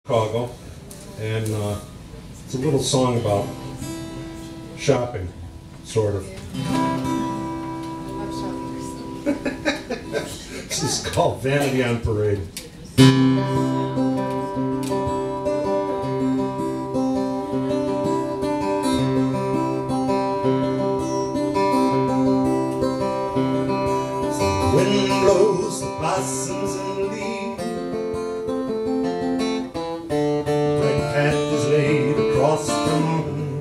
Chicago, and it's a little song about shopping, sort of. This is called Vanity on Parade. The wind blows the blossoms and the leaves, black path is laid across the moon.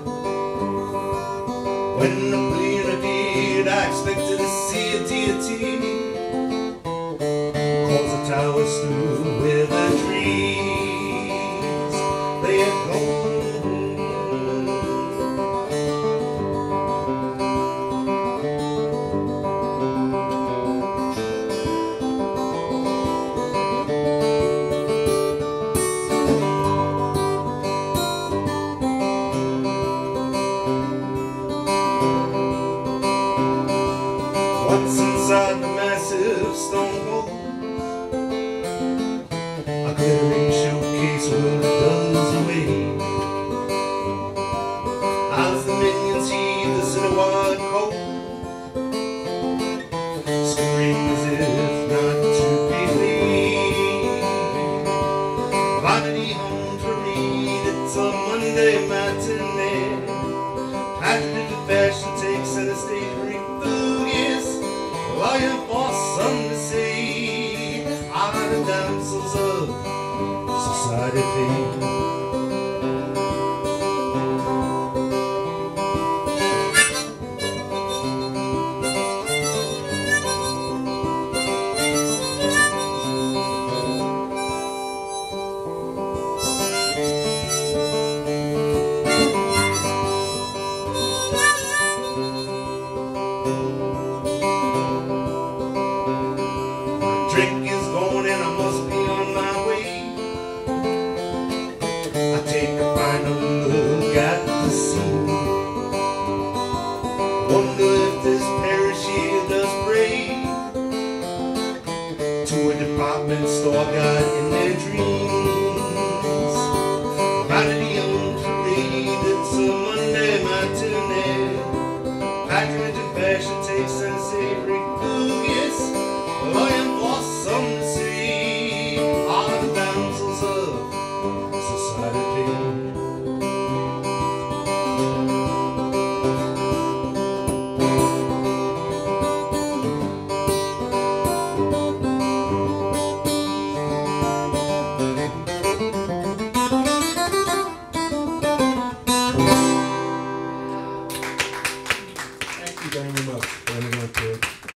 When the plane appeared, I expected to see a deity, cause the towers stood where the trees they had gone. What's inside the massive stone walls? A glittering showcase where it does away. As the minions heave the citywide cold, scream as if not to be believed. Vanity home to read, it's a Monday matinee. Pageant of fashion takes center stage, refugees lying for some to see. Are the damsels of society. Drink is gone and I must be on my way. I take a final look at the scene, wonder if this parish here does pray to a department store guy in their dreams. Vanity on parade, it's a Monday matinee. Patronage and fashion takes and savory food, yes. Lying for some to see. Are the damsels of society. Thank you very much for